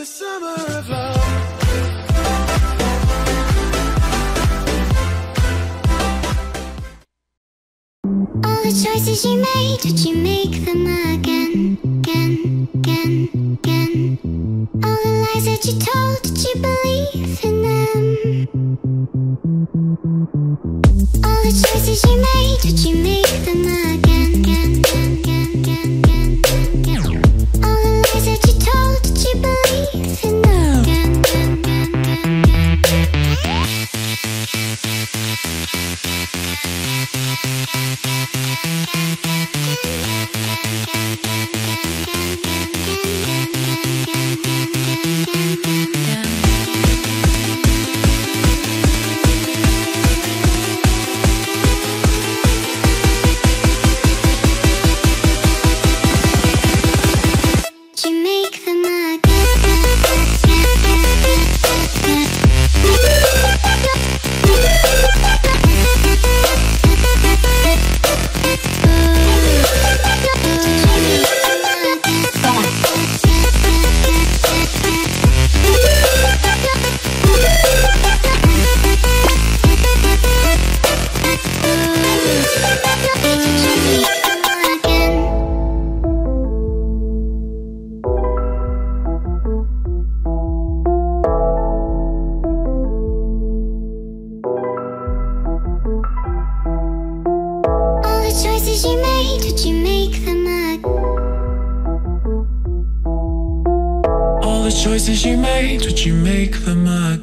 summer of love. All the choices you made, did you make them again, again, again, again? All the lies that you told, did you believe in them? All the choices you made, did you make them again, again, again, again, again, again? All the lies that you told, did you believe in them? Again, again, again, again, again. Choices you made, did you make them again?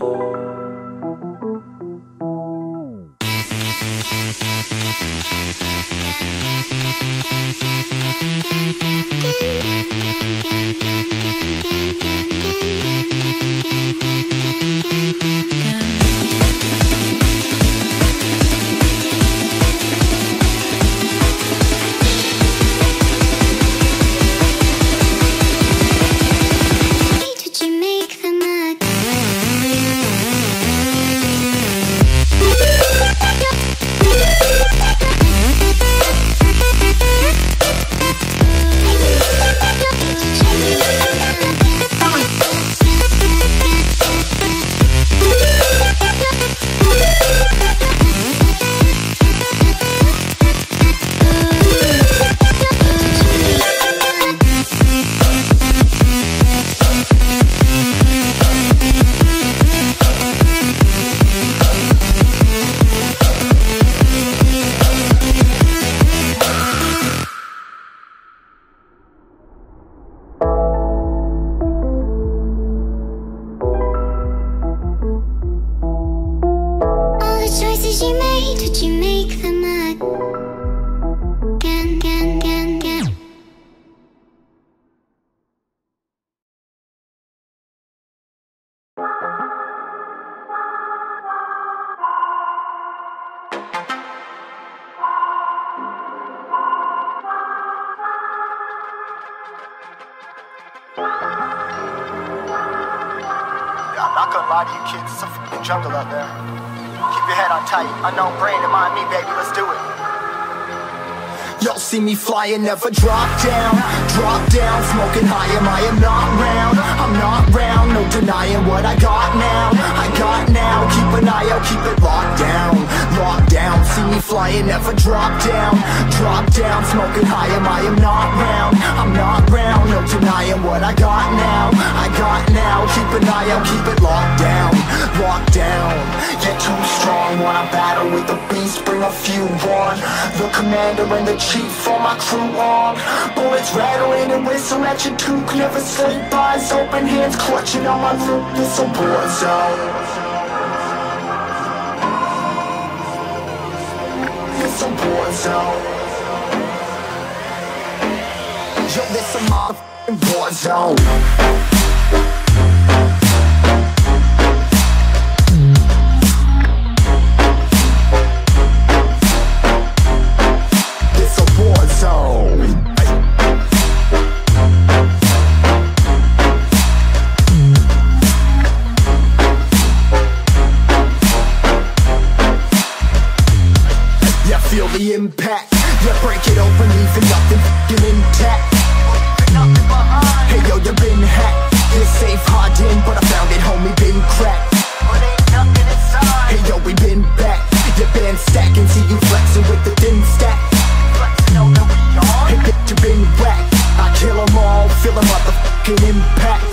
You made, did you make them again, again, again, again? Yeah, I'm not gonna lie to you kids, it's a f***ing jungle out there. Keep your head on tight, unknown brain and mind me, baby, let's do it. Y'all see me flying, never drop down, smoking high, I am not round, I'm not round, no denying what I got now, keep an eye out, keep it locked down, see me flying, never drop down, smoking high, I am not round, I'm not round, no denying what I got now, keep an eye out, keep it locked down, you're too strong when I battle with the beast, bring a few on, the commander and the chief for my crew on, bullets rattling and whistle at your toque, never sleep, eyes open, hands clutching on my loop, this a war zone. It's a war zone. Yo, this a motherfucking war zone. Feel the impact, yeah, break it open, leaving nothing f***ing intact. Hey yo, you been hacked, you're safe, fucking impact.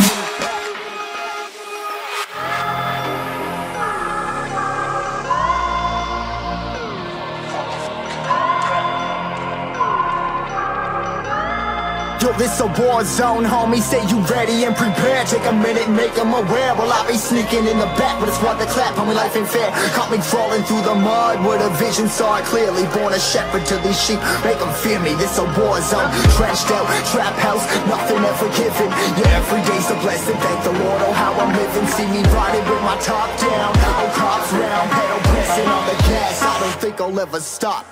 Yo, this a war zone, homie, say you ready and prepared. Take a minute, make them aware. Well, I be sneaking in the back, but it's what the clap, homie, life ain't fair. Caught me crawling through the mud with a vision, saw it clearly. Born a shepherd to these sheep, make them fear me. This a war zone, trashed out, trap house, nothing ever given. Yeah, every day's a blessing, thank the Lord, oh how I'm living. See me riding with my top down, oh cops round, pedal pressing on the gas. I don't think I'll ever stop.